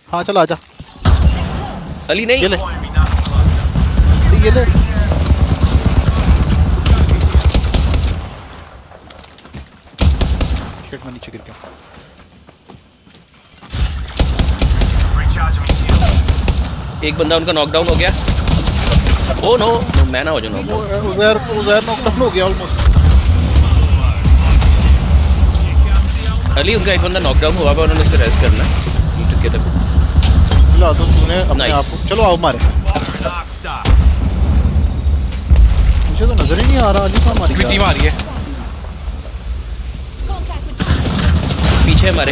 हाँ चल आजा। अली नहीं ये ले ये ले। शिट मैं नीचे गिर गया। एक बंदा उनका नॉकडाउन हो गया। ओ नो मैं ना हो जाऊँ नॉकडाउन। उज़ैर नॉकडाउन हो गया ऑलमोस्ट। अली उनका एक बंदा नॉकडाउन हुआ है, उन्होंने उसको रेस्ट करना है। ला तो तूने अपने आप को। चलो आओ मारे। मुझे तो नजर ही नहीं आ रहा अली कहाँ मारी। टीम आ रही है पीछे हमारे।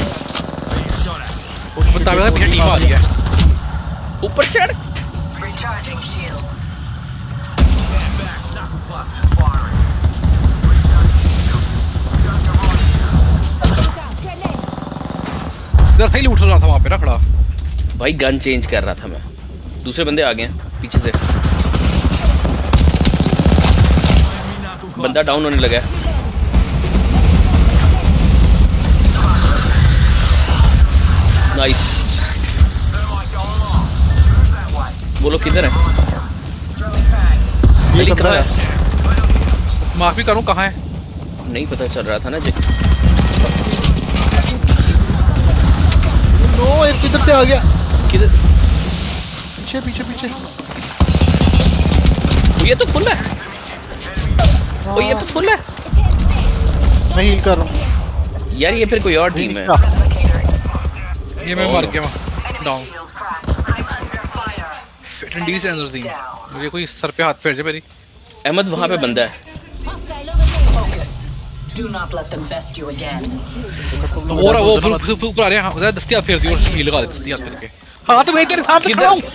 बता पीछे टीम आ रही है। ऊपर चढ़। इधर सही लूट रहा था वहाँ पे ना खड़ा। भाई गन चेंज कर रहा था मैं। दूसरे बंदे आ गए पीछे से। बंदा डाउन होने लगा है। नाइस। वो लोग किधर है? ये कहाँ है? माफी करूँ कहाँ है? नहीं पता चल रहा था ना जी। नो एक किधर से आ गया? किधर? पीछे पीछे पीछे। ये तो फुल है। ओ ये तो फुल है। मैं हील कर रहा हूँ यार ये फिर कोई और टीम है। ये मैं मार के डाउन। फिटनेस से अंदर थी। मुझे कोई सर पे हाथ फेर दे मेरी। अहमद वहाँ पे बंदा है। और वो ऊपर आ रहे हैं। ज़रा दस्ती हाथ फेर दी और हील लगा दे दस्ती हाथ फेर के। हाँ तो मैं तेरे सामने खड़ा हूँ।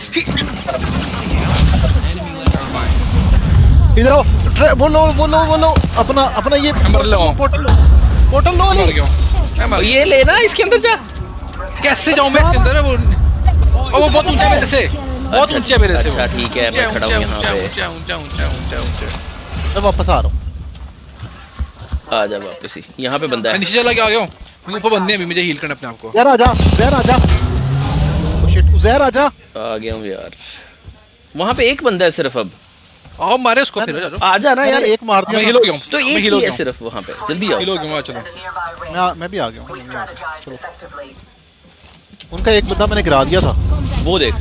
इधर आओ। वो लो अपना ये पोर्टल लो मर गया हूँ। ये लेना इसके अंदर जा। कैसे जाऊँ मैं इसके अंदर? वो बहुत ऊंचा मेरे से। बहुत ऊंचा मेरे से। अच्छा ठीक है मैं खड़ा हूँ यहाँ पे। ऊंचा। मैं वापस आ रहा हूँ। आ जा वापस ही। यहाँ पे बंदा है। नीचे चला के आ गया हूँ। ऊपर बंदे हैं अभी। मुझे हील करना अपने आप को। यार आजा उज़ैर आजा। शिट उज़ैर आजा। आ गया हूँ यार। वहाँ पे एक बंदा है सिर्फ अब। आओ मारे उसको फिर। आ जा ना यार। एक मार दिया। मैं हील हो गया हूँ। तो एक ही है सिर्फ वहाँ पे। जल्दी आओ। हील हो गया। चलो मैं भी आ गया हूँ। चलो उनका एक बंदा मैंने गिरा दिया था। वो देख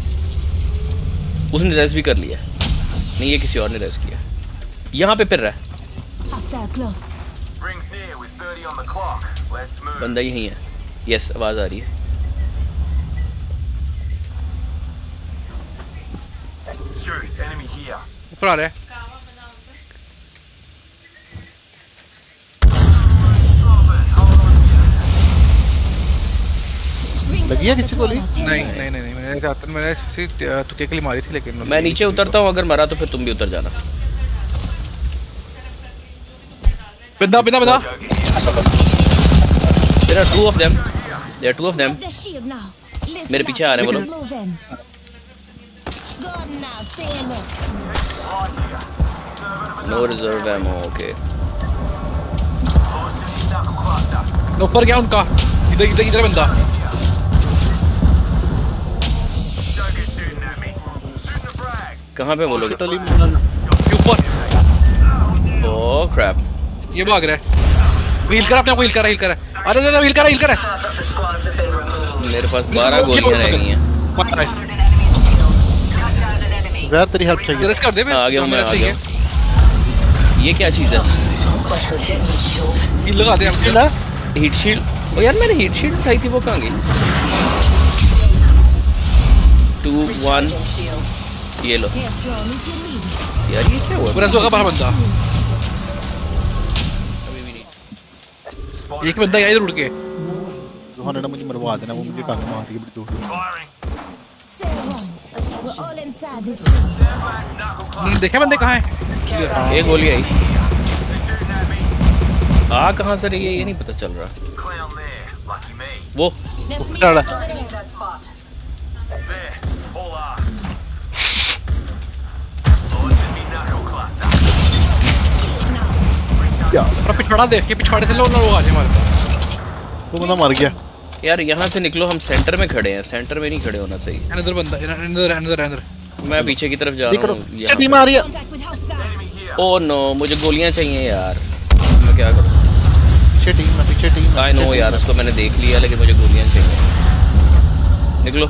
उसने रेस भी कर लिया। नहीं ये किसी और ने रेस किया। यहाँ पे फिर रहा है बंदा यही है। यस आवाज आ रही है। ऊपर आ रहा है। लगी है किसी को? नहीं मैंने तुक्के के लिए मारी थी लेकिन मैं नीचे उतरता हूँ। अगर मरा तो फिर तुम भी उतर जाना। बंदा There are two of them. मेरे पीछे आ रहे हैं वो लोग। No reserve ammo. Okay. ऊपर गया उनका। इधर बंदा। कहाँ पे वो लोग? ऊपर। Oh crap. ये भाग रहा है। हील कर अपने आप को। हील कर। अरे हील कर। मेरे पास 12 गोलियां रह गई हैं। ज़रा तेरी हेल्प चाहिए। रेस्ट कर दे। आ गया हूँ मैं। ये क्या चीज़ है? हील लगा दे हम। Heat shield. ओ यार मैंने हीट शील्ड उठाई थी। वो कहाँ गई? 2 1 ये लो यार। ये क्या हुआ? ब्रेंजो का बाहर बंदा। एक बंदा इधर उड़ के। रोहन ने मुझे मरवा देना। वो मुझे टांग मार रही है बड़ी जोर से। देखे बंदे कहाँ हैं? एक गोली आई। आ कहाँ से रही है ये नहीं पता चल रहा। वो क्या पिछवाड़ा देख के पिछवाड़े से लोग आ जाए हमारे पास। वो बंदा मर गया। यार यहाँ से निकलो, हम सेंटर में खड़े हैं, सेंटर में नहीं खड़े होना चाहिए। अंदर बंदा, अंदर मैं पीछे की तरफ जा रहा हूँ। पीछे टीम आ रही है। ओह नो, मुझे गोलियां चाहिए यार, मैं क्या करूँ? पीछे टीम। आई नो यार, उसको मैंने देख लिया, लेकिन मुझे गोलियां चाहिए। निकलो।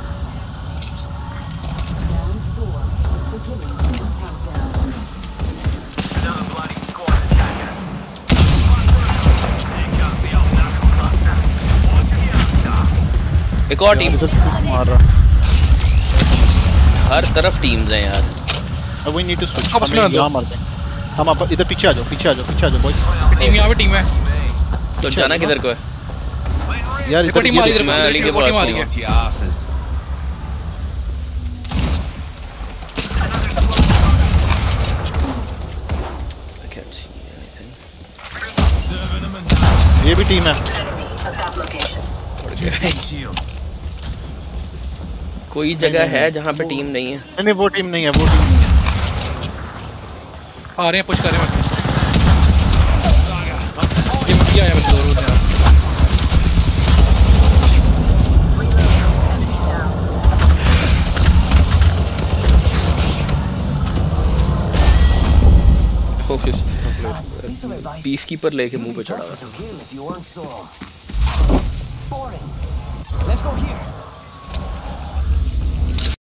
एक और टीम मार रहा। हर तरफ टीम्स हैं यार। अब वी नीड टू स्विच। आप अपना यहां मारते हैं हम। आप इधर पीछे आ जाओ बॉयज। टीम यहाँ पे टीम है तो जाना किधर को है यार? देखो टीम आ रही है, मैं अली के पास टीम आ रही है। I can't see anything. ये भी टीम है। कोई जगह है जहाँ पे टीम नहीं है? नहीं वो टीम नहीं है। आ रहे हैं, पुश कर रहे हैं। ये मक्खी आया मेरे दो यार। फोकस। पीस कीपर लेके मुंह पे चढ़ा हुआ। Let's go here.